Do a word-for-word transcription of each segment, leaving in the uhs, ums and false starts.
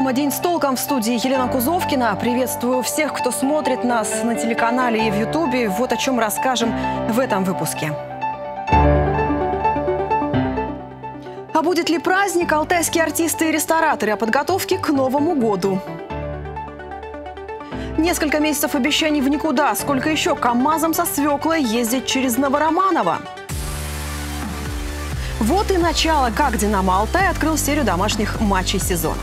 Программа «День с толком», в студии Елена Кузовкина. Приветствую всех, кто смотрит нас на телеканале и в Ютубе. Вот о чем расскажем в этом выпуске. А будет ли праздник? Алтайские артисты и рестораторы о подготовке к Новому году. Несколько месяцев обещаний в никуда. Сколько еще КАМАЗом со свеклой ездить через Новороманово? Вот и начало, как «Динамо Алтай» открыл серию домашних матчей сезона.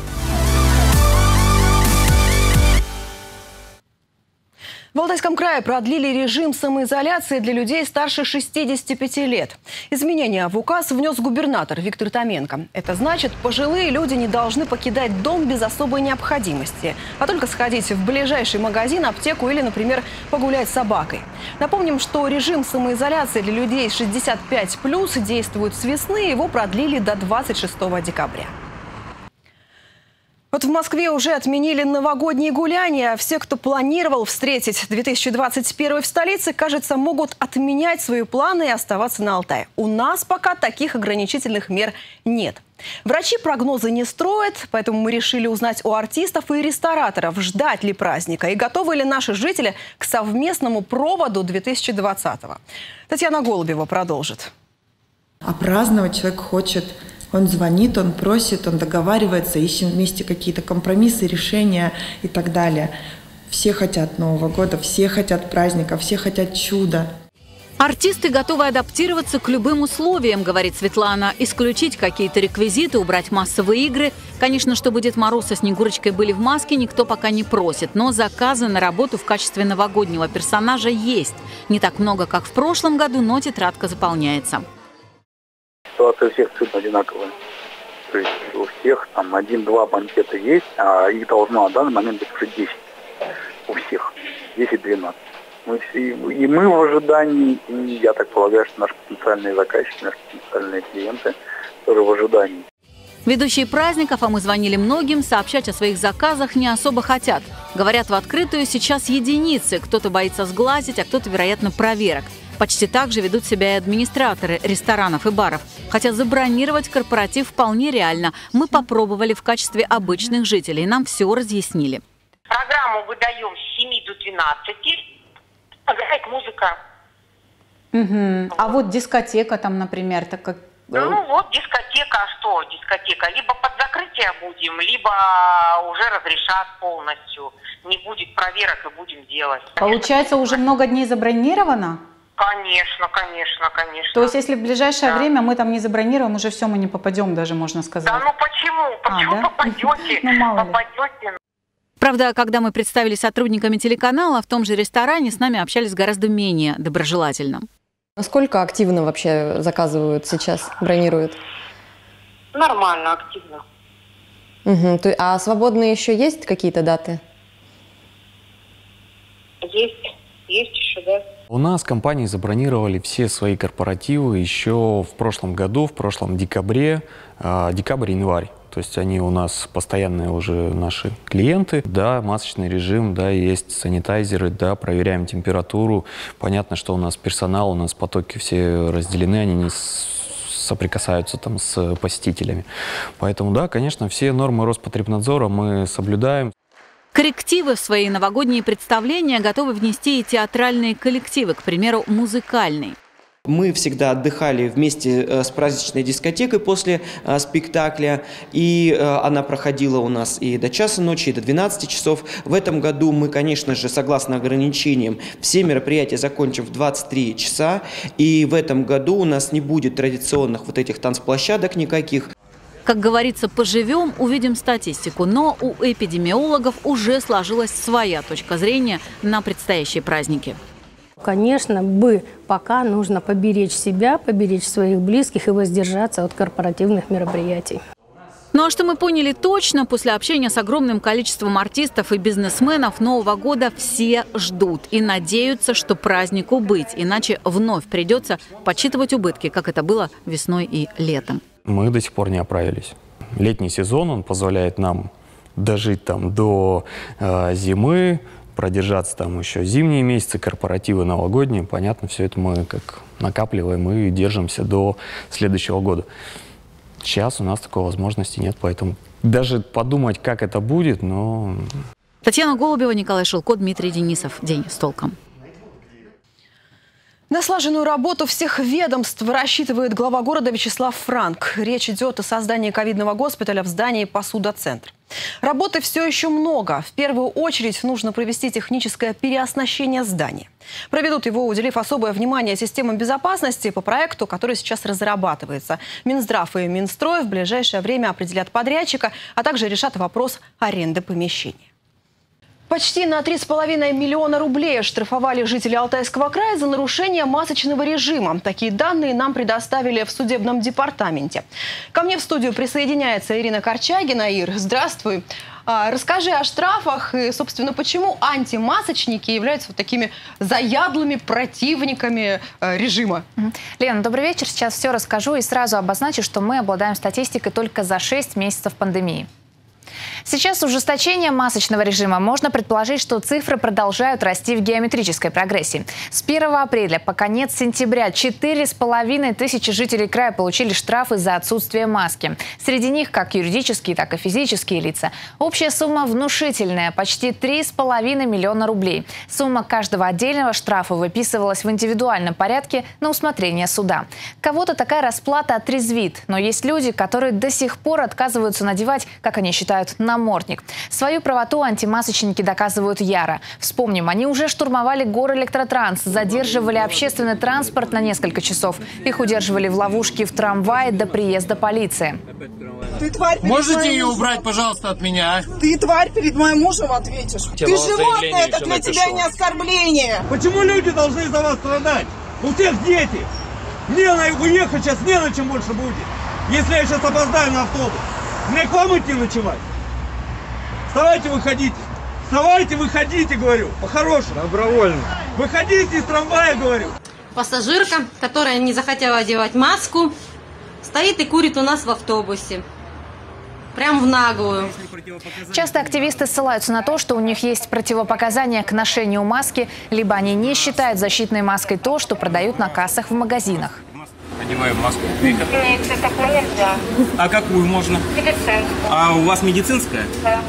В Алтайском крае продлили режим самоизоляции для людей старше шестидесяти пяти лет. Изменения в указ внес губернатор Виктор Томенко. Это значит, пожилые люди не должны покидать дом без особой необходимости, а только сходить в ближайший магазин, аптеку или, например, погулять с собакой. Напомним, что режим самоизоляции для людей шестьдесят пять плюс действует с весны, его продлили до двадцать шестого декабря. Вот в Москве уже отменили новогодние гуляния. Все, кто планировал встретить две тысячи двадцать первый в столице, кажется, могут отменять свои планы и оставаться на Алтае. У нас пока таких ограничительных мер нет. Врачи прогнозы не строят, поэтому мы решили узнать у артистов и рестораторов, ждать ли праздника и готовы ли наши жители к совместному проводу две тысячи двадцатого. Татьяна Голубева продолжит. А праздновать человек хочет. Он звонит, он просит, он договаривается, ищем вместе какие-то компромиссы, решения и так далее. Все хотят Нового года, все хотят праздника, все хотят чуда. Артисты готовы адаптироваться к любым условиям, говорит Светлана. Исключить какие-то реквизиты, убрать массовые игры. Конечно, чтобы Дед Мороз со Снегурочкой были в маске, никто пока не просит. Но заказы на работу в качестве новогоднего персонажа есть. Не так много, как в прошлом году, но тетрадка заполняется. Ситуация у всех абсолютно одинаковая. То есть у всех там один-два банкета есть, а их должно на данный момент быть уже десять. У всех. десять-двенадцать. Мы все, и мы в ожидании, и я так полагаю, что наши потенциальные заказчики, наши потенциальные клиенты тоже в ожидании. Ведущие праздников, а мы звонили многим, сообщать о своих заказах не особо хотят. Говорят, в открытую сейчас единицы. Кто-то боится сглазить, а кто-то, вероятно, проверок. Почти так же ведут себя и администраторы ресторанов и баров. Хотя забронировать корпоратив вполне реально. Мы попробовали в качестве обычных жителей. Нам все разъяснили. Программу выдаем с семи до двенадцати. Играет музыка. Угу. А вот дискотека там, например, так как... Ну вот дискотека, а что дискотека? Либо под закрытие будем, либо уже разрешат полностью. Не будет проверок и будем делать. Получается, уже много дней забронировано? Конечно, конечно, конечно. То есть, если в ближайшее да. время мы там не забронируем, уже все, мы не попадем даже, можно сказать. Да ну почему? Почему а, да? попадете? Ну, мало ли. Попадете. Правда, когда мы представили сотрудниками телеканала, в том же ресторане с нами общались гораздо менее доброжелательно. Насколько активно вообще заказывают сейчас, бронируют? Нормально, активно. Угу. А свободные еще есть какие-то даты? Есть, есть еще, да. У нас компании забронировали все свои корпоративы еще в прошлом году, в прошлом декабре, э, декабрь-январь. То есть они у нас постоянные уже наши клиенты. Да, масочный режим, да, есть санитайзеры, да, проверяем температуру. Понятно, что у нас персонал, у нас потоки все разделены, они не соприкасаются там с посетителями. Поэтому, да, конечно, все нормы Роспотребнадзора мы соблюдаем. Коррективы в свои новогодние представления готовы внести и театральные коллективы, к примеру, музыкальный. Мы всегда отдыхали вместе с праздничной дискотекой после а, спектакля, и а, она проходила у нас и до часа ночи, и до двенадцати часов. В этом году мы, конечно же, согласно ограничениям, все мероприятия закончим в двадцать три часа, и в этом году у нас не будет традиционных вот этих танцплощадок никаких. Как говорится, поживем, увидим статистику. Но у эпидемиологов уже сложилась своя точка зрения на предстоящие праздники. Конечно, бы пока нужно поберечь себя, поберечь своих близких и воздержаться от корпоративных мероприятий. Ну а что мы поняли точно, после общения с огромным количеством артистов и бизнесменов Нового года все ждут и надеются, что празднику быть, иначе вновь придется подсчитывать убытки, как это было весной и летом. Мы до сих пор не оправились. Летний сезон, он позволяет нам дожить там до э, зимы, продержаться там еще зимние месяцы, корпоративы новогодние. Понятно, все это мы как накапливаем и держимся до следующего года. Сейчас у нас такой возможности нет, поэтому даже подумать, как это будет, но... Татьяна Голубева, Николай Шелко, Дмитрий Денисов. День с толком. На слаженную работу всех ведомств рассчитывает глава города Вячеслав Франк. Речь идет о создании ковидного госпиталя в здании Посудоцентр. Работы все еще много. В первую очередь нужно провести техническое переоснащение здания. Проведут его, уделив особое внимание системам безопасности по проекту, который сейчас разрабатывается. Минздрав и Минстрой в ближайшее время определят подрядчика, а также решат вопрос аренды помещения. Почти на три с половиной миллиона рублей оштрафовали жители Алтайского края за нарушение масочного режима. Такие данные нам предоставили в судебном департаменте. Ко мне в студию присоединяется Ирина Корчагина. Ир, здравствуй. Расскажи о штрафах и, собственно, почему антимасочники являются вот такими заядлыми противниками режима. Лена, добрый вечер. Сейчас все расскажу и сразу обозначу, что мы обладаем статистикой только за шесть месяцев пандемии. Сейчас с ужесточением масочного режима можно предположить, что цифры продолжают расти в геометрической прогрессии. С первого апреля по конец сентября четыре с половиной тысячи жителей края получили штрафы за отсутствие маски. Среди них как юридические, так и физические лица. Общая сумма внушительная – почти три с половиной миллиона рублей. Сумма каждого отдельного штрафа выписывалась в индивидуальном порядке на усмотрение суда. Кого-то такая расплата отрезвит, но есть люди, которые до сих пор отказываются надевать, как они считают, намордник. Свою правоту антимасочники доказывают яро. Вспомним, они уже штурмовали Горэлектротранс, задерживали общественный транспорт на несколько часов. Их удерживали в ловушке в трамвае до приезда полиции. Ты, тварь, можете ее мужем. убрать, пожалуйста, от меня? Ты, тварь, перед моим мужем ответишь. Ты животное, это для тебя не оскорбление. Почему люди должны за вас страдать? У всех дети. Мне на уехать сейчас не на чем больше будет. Если я сейчас опоздаю на автобус, мне к вам идти ночевать. Вставайте, выходите. Вставайте, выходите, говорю. По-хорошему. Добровольно. Выходите из трамвая, говорю. Пассажирка, которая не захотела одевать маску, стоит и курит у нас в автобусе. Прям в наглую. Часто активисты ссылаются на то, что у них есть противопоказания к ношению маски, либо они не считают защитной маской то, что продают на кассах в магазинах. Одеваем маску. Вика. Нет, такой нельзя. А какую можно? Медицинскую. А у вас медицинская? Да.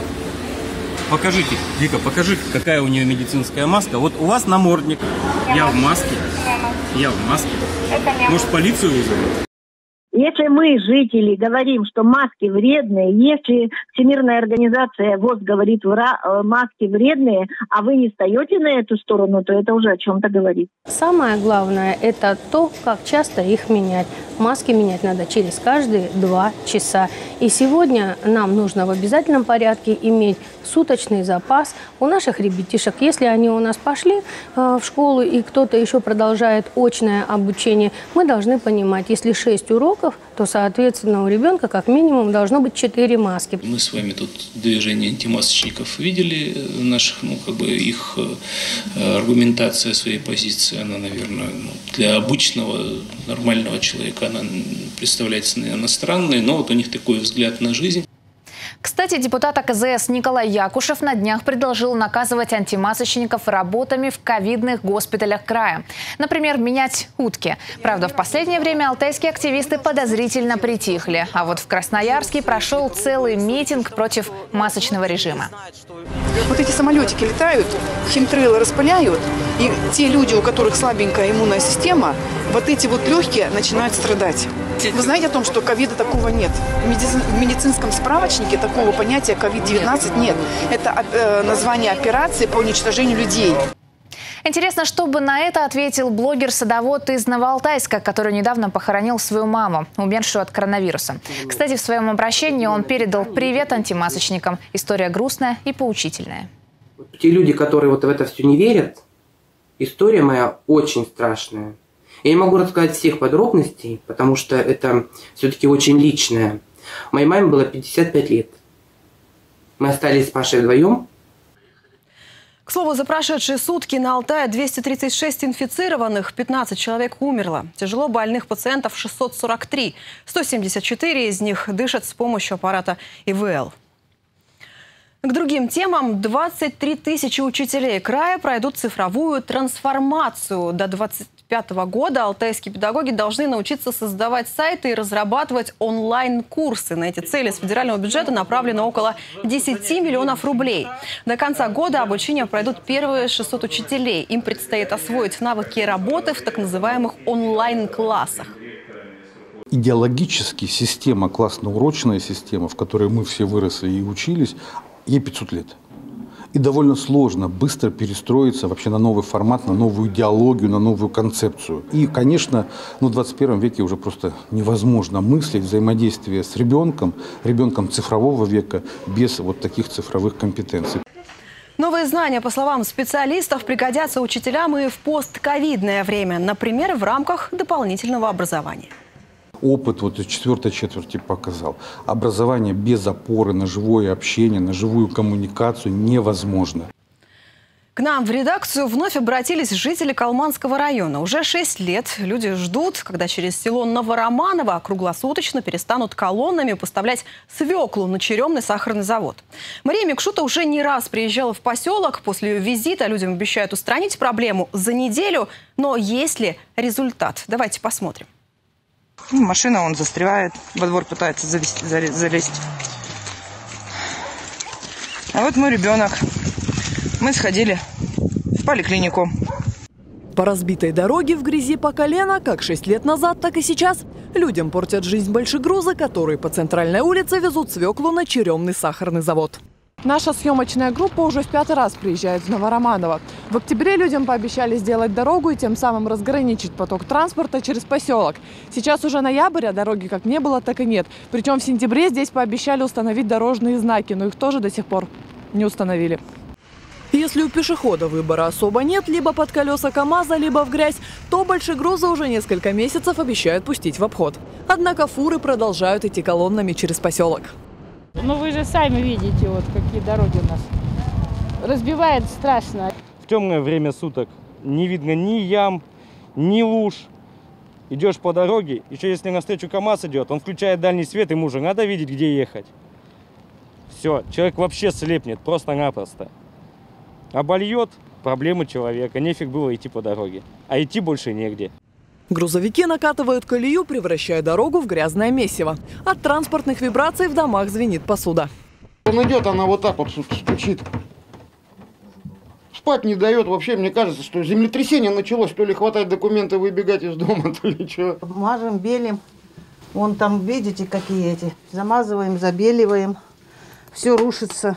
Покажите, Вика, покажи, какая у нее медицинская маска. Вот у вас намордник. Не Я в маске. Не Я в маске. Это не Может, полицию вызовем? Если мы, жители, говорим, что маски вредные, если Всемирная организация ВОЗ говорит, вра, маски вредные, а вы не встаете на эту сторону, то это уже о чем-то говорит. Самое главное – это то, как часто их менять. Маски менять надо через каждые два часа. И сегодня нам нужно в обязательном порядке иметь суточный запас у наших ребятишек. Если они у нас пошли э, в школу и кто-то еще продолжает очное обучение, мы должны понимать, если шесть уроков, то, соответственно, у ребенка как минимум должно быть четыре маски. Мы с вами тут движение антимасочников видели, наших, ну, как бы их э, аргументация своей позиции, она, наверное, ну, для обычного, нормального человека, она представляется, наверное, странной, но вот у них такой взгляд на жизнь. Кстати, депутат а ка зэ эс Николай Якушев на днях предложил наказывать антимасочников работами в ковидных госпиталях края. Например, менять утки. Правда, в последнее время алтайские активисты подозрительно притихли. А вот в Красноярске прошел целый митинг против масочного режима. Вот эти самолетики летают, химтрейлы распыляют, и те люди, у которых слабенькая иммунная система, вот эти вот легкие начинают страдать. Вы знаете о том, что ковида такого нет? В медицинском справочнике такого понятия ковид девятнадцать нет. Это э, название операции по уничтожению людей. Интересно, что бы на это ответил блогер-садовод из Новоалтайска, который недавно похоронил свою маму, умершую от коронавируса. Кстати, в своем обращении он передал привет антимасочникам. История грустная и поучительная. Те люди, которые вот в это все не верят, история моя очень страшная. Я не могу рассказать всех подробностей, потому что это все-таки очень личное. Моей маме было пятьдесят пять лет. Мы остались с Пашей вдвоем. К слову, за прошедшие сутки на Алтае двести тридцать шесть инфицированных, пятнадцать человек умерло. Тяжело больных пациентов шестьсот сорок три. сто семьдесят четыре из них дышат с помощью аппарата и вэ эл. К другим темам. двадцать три тысячи учителей края пройдут цифровую трансформацию. До двадцать пятого года алтайские педагоги должны научиться создавать сайты и разрабатывать онлайн-курсы. На эти цели с федерального бюджета направлено около десяти миллионов рублей. До конца года обучение пройдут первые шестьсот учителей. Им предстоит освоить навыки работы в так называемых онлайн-классах. Идеологически система, классно-урочная система, в которой мы все выросли и учились, ей пятьсот лет. И довольно сложно быстро перестроиться вообще на новый формат, на новую идеологию, на новую концепцию. И, конечно, ну, в двадцать первом веке уже просто невозможно мыслить взаимодействие с ребенком, ребенком цифрового века, без вот таких цифровых компетенций. Новые знания, по словам специалистов, пригодятся учителям и в постковидное время, например, в рамках дополнительного образования. Опыт вот четвертой четверти показал. Образование без опоры на живое общение, на живую коммуникацию невозможно. К нам в редакцию вновь обратились жители Калманского района. Уже шесть лет люди ждут, когда через село Новороманово круглосуточно перестанут колоннами поставлять свеклу на Черемный сахарный завод. Мария Микшута уже не раз приезжала в поселок. После ее визита людям обещают устранить проблему за неделю. Но есть ли результат? Давайте посмотрим. Машина, он застревает, во двор пытается завести, залезть. А вот мой ребенок. Мы сходили в поликлинику. По разбитой дороге в грязи по колено, как шесть лет назад, так и сейчас. Людям портят жизнь большегрузы, которые по центральной улице везут свеклу на Черемный сахарный завод. Наша съемочная группа уже в пятый раз приезжает в Новороманово. В октябре людям пообещали сделать дорогу и тем самым разграничить поток транспорта через поселок. Сейчас уже ноябрь, а дороги как не было, так и нет. Причем в сентябре здесь пообещали установить дорожные знаки, но их тоже до сих пор не установили. Если у пешехода выбора особо нет, либо под колеса КАМАЗа, либо в грязь, то большегрузы уже несколько месяцев обещают пустить в обход. Однако фуры продолжают идти колоннами через поселок. Ну вы же сами видите, вот какие дороги у нас. Разбивает страшно. В темное время суток не видно ни ям, ни луж. Идешь по дороге, еще если навстречу КАМАЗ идет, он включает дальний свет, ему уже надо видеть, где ехать. Все, человек вообще слепнет, просто-напросто. Обольет проблемы человека, нефиг было идти по дороге. А идти больше негде. Грузовики накатывают колею, превращая дорогу в грязное месиво. От транспортных вибраций в домах звенит посуда. Он идет, она вот так вот стучит. Спать не дает. Вообще, мне кажется, что землетрясение началось. То ли хватать документы, выбегать из дома, то ли что. Мажем, белим. Вон там, видите, какие эти. Замазываем, забеливаем. Все рушится.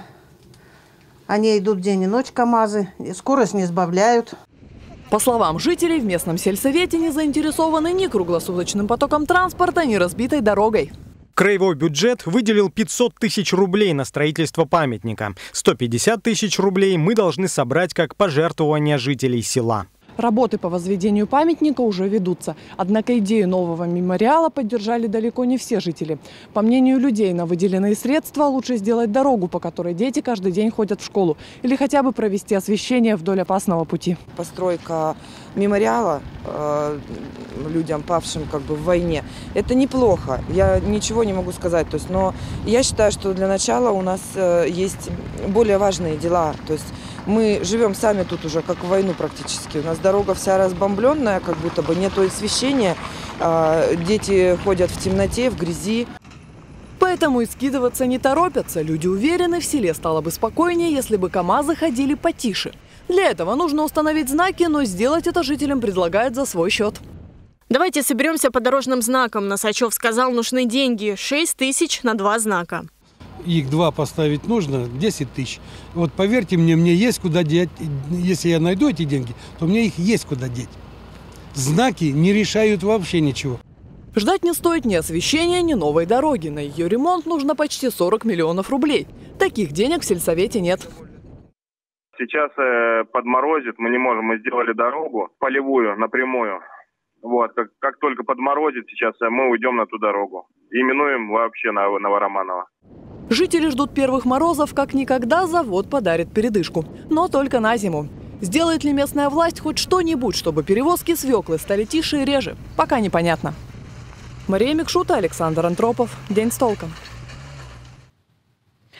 Они идут день и ночь, КАМАЗы. Скорость не сбавляют. По словам жителей, в местном сельсовете не заинтересованы ни круглосуточным потоком транспорта, ни разбитой дорогой. Краевой бюджет выделил пятьсот тысяч рублей на строительство памятника. сто пятьдесят тысяч рублей мы должны собрать как пожертвование жителей села. Работы по возведению памятника уже ведутся. Однако идею нового мемориала поддержали далеко не все жители. По мнению людей, на выделенные средства лучше сделать дорогу, по которой дети каждый день ходят в школу. Или хотя бы провести освещение вдоль опасного пути. Постройка мемориала э, людям, павшим как бы в войне, это неплохо. Я ничего не могу сказать. То есть, но я считаю, что для начала у нас э, есть более важные дела. То есть мы живем сами тут уже как в войну практически. У нас дорога вся разбомбленная, как будто бы нету освещения. Дети ходят в темноте, в грязи. Поэтому и скидываться не торопятся. Люди уверены, в селе стало бы спокойнее, если бы КАМАЗы ходили потише. Для этого нужно установить знаки, но сделать это жителям предлагают за свой счет. Давайте соберемся по дорожным знакам. Носачев сказал, нужны деньги. шесть тысяч на два знака. Их два поставить нужно, десять тысяч. Вот поверьте мне, мне есть куда деть. Если я найду эти деньги, то мне их есть куда деть. Знаки не решают вообще ничего. Ждать не стоит ни освещения, ни новой дороги. На ее ремонт нужно почти сорок миллионов рублей. Таких денег в сельсовете нет. Сейчас э, подморозит, мы не можем, мы сделали дорогу полевую, напрямую. Вот, как, как только подморозит сейчас, мы уйдем на ту дорогу. Именуем вообще на Новороманово. Жители ждут первых морозов, как никогда завод подарит передышку. Но только на зиму. Сделает ли местная власть хоть что-нибудь, чтобы перевозки свеклы стали тише и реже, пока непонятно. Мария Микшута, Александр Антропов. День с толком.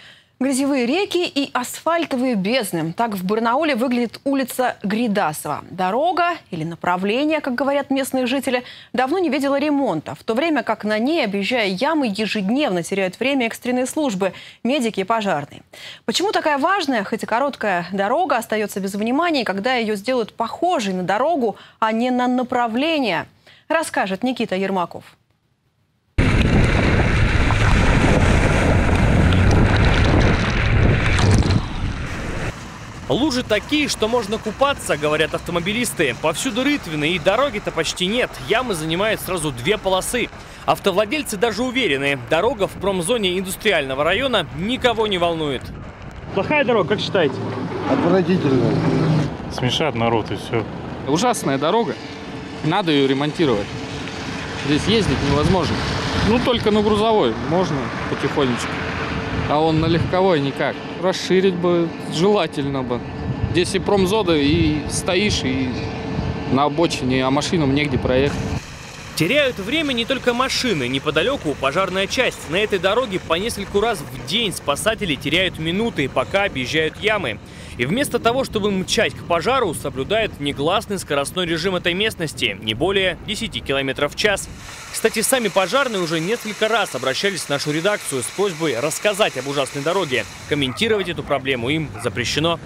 Грязевые реки и асфальтовые бездны. Так в Барнауле выглядит улица Гридасова. Дорога или направление, как говорят местные жители, давно не видела ремонта. В то время как на ней, объезжая ямы, ежедневно теряют время экстренные службы, медики и пожарные. Почему такая важная, хоть и короткая дорога остается без внимания, когда ее сделают похожей на дорогу, а не на направление, расскажет Никита Ермаков. Лужи такие, что можно купаться, говорят автомобилисты. Повсюду рытвины, и дороги-то почти нет. Ямы занимают сразу две полосы. Автовладельцы даже уверены, дорога в промзоне индустриального района никого не волнует. Плохая дорога, как считаете? Отвратительная. Смешат народ и все. Ужасная дорога. Надо ее ремонтировать. Здесь ездить невозможно. Ну, только на грузовой можно потихонечку. А он на легковой никак. Расширить бы желательно бы. Здесь и промзона, и стоишь, и на обочине, а машинам негде проехать. Теряют время не только машины. Неподалеку пожарная часть. На этой дороге по нескольку раз в день спасатели теряют минуты, пока объезжают ямы. И вместо того, чтобы мчать к пожару, соблюдают негласный скоростной режим этой местности, не более десяти километров в час. Кстати, сами пожарные уже несколько раз обращались в нашу редакцию с просьбой рассказать об ужасной дороге. Комментировать эту проблему им запрещено.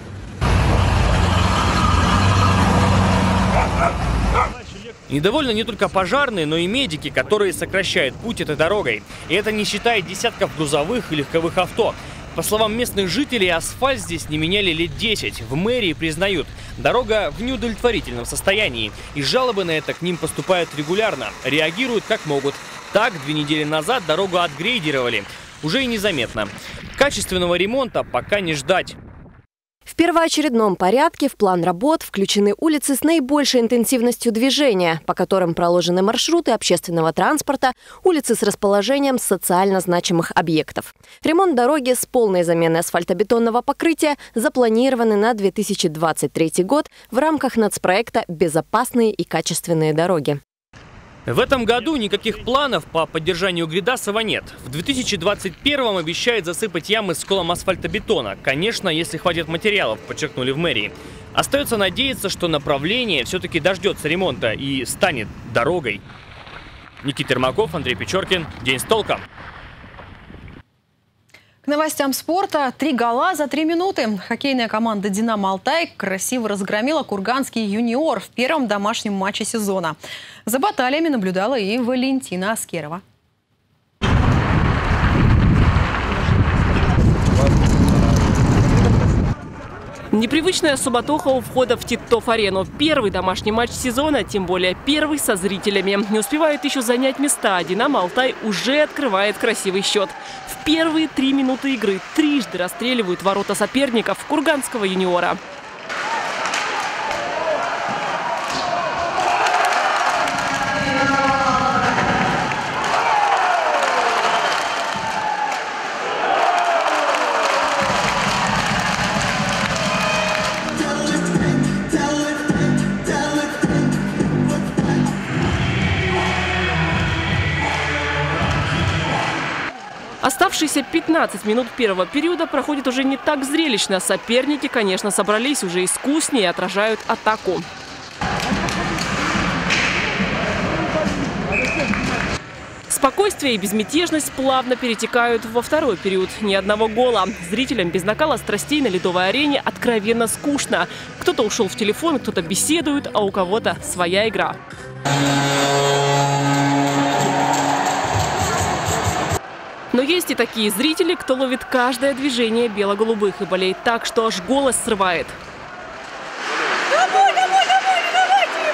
Недовольны не только пожарные, но и медики, которые сокращают путь этой дорогой. И это не считая десятков грузовых и легковых авто. По словам местных жителей, асфальт здесь не меняли лет десять. В мэрии признают, дорога в неудовлетворительном состоянии. И жалобы на это к ним поступают регулярно. Реагируют как могут. Так, две недели назад дорогу отгрейдировали. Уже и незаметно. Качественного ремонта пока не ждать. В первоочередном порядке в план работ включены улицы с наибольшей интенсивностью движения, по которым проложены маршруты общественного транспорта, улицы с расположением социально значимых объектов. Ремонт дороги с полной заменой асфальтобетонного покрытия запланированы на две тысячи двадцать третий год в рамках нацпроекта «Безопасные и качественные дороги». В этом году никаких планов по поддержанию Гридасова нет. В две тысячи двадцать первом обещают засыпать ямы с колом асфальтобетона. Конечно, если хватит материалов, подчеркнули в мэрии. Остается надеяться, что направление все-таки дождется ремонта и станет дорогой. Никита Ермаков, Андрей Печоркин. День с толком. К новостям спорта. Три гола за три минуты. Хоккейная команда «Динамо Алтай» красиво разгромила Курганский юниор в первом домашнем матче сезона. За баталиями наблюдала и Валентина Аскерова. Непривычная суматоха у входа в Титов-арену. Первый домашний матч сезона, тем более первый со зрителями. Не успевают еще занять места. «Динамо Алтай» уже открывает красивый счет. В первые три минуты игры трижды расстреливают ворота соперников Курганского юниора. Оставшиеся пятнадцать минут первого периода проходит уже не так зрелищно. Соперники, конечно, собрались уже искуснее и отражают атаку. Спокойствие и безмятежность плавно перетекают во второй период. Ни одного гола. Зрителям без накала страстей на ледовой арене откровенно скучно. Кто-то ушел в телефон, кто-то беседует, а у кого-то своя игра. Но есть и такие зрители, кто ловит каждое движение бело-голубых и болеет так, что аж голос срывает. Домой, домой, домой, не давайте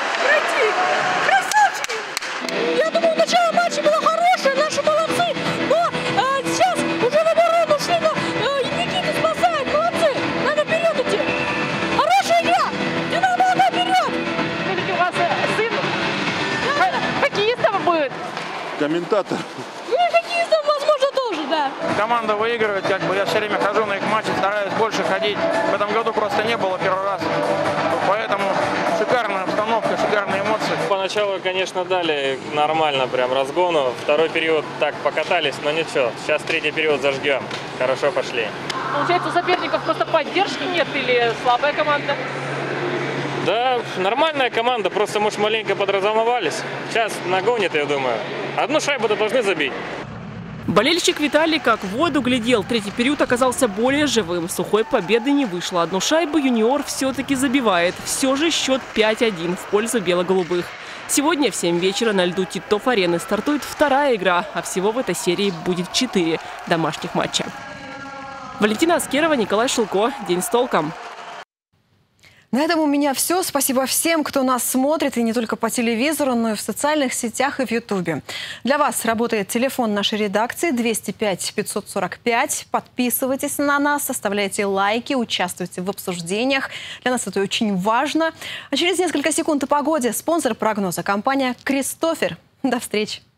им пройти! Красавчики! Я думаю, начало матча было хорошее, наши молодцы, но а, сейчас уже в оборону ушли, но а, и Никита спасает, молодцы! Надо вперед идти! Хорошая игра! Динамо Алтай вперед! Все-таки у вас сын хоккеистом будет? Комментатор. Возможно, тоже, да. Команда выигрывает, как бы я все время хожу на их матчи, стараюсь больше ходить. В этом году просто не было первый раз. Поэтому шикарная обстановка, шикарные эмоции. Поначалу, конечно, дали нормально прям разгону. Второй период так покатались, но ничего. Сейчас третий период зажгем. Хорошо пошли. Получается, у соперников просто поддержки нет или слабая команда? Да, нормальная команда, просто, может, маленько подразолновались. Сейчас нагонит, я думаю. Одну шайбу-то должны забить. Болельщик Виталий как в воду глядел. Третий период оказался более живым. Сухой победы не вышло. Одну шайбу юниор все-таки забивает. Все же счет пять один в пользу бело-голубых. Сегодня в семь вечера на льду Титов-арены стартует вторая игра, а всего в этой серии будет четыре домашних матча. Валентина Аскерова, Николай Шилко. День с толком. На этом у меня все. Спасибо всем, кто нас смотрит, и не только по телевизору, но и в социальных сетях и в Ютубе. Для вас работает телефон нашей редакции двести пять пятьсот сорок пять. Подписывайтесь на нас, оставляйте лайки, участвуйте в обсуждениях. Для нас это очень важно. А через несколько секунд о погоде. Спонсор прогноза — компания «Кристофер». До встречи.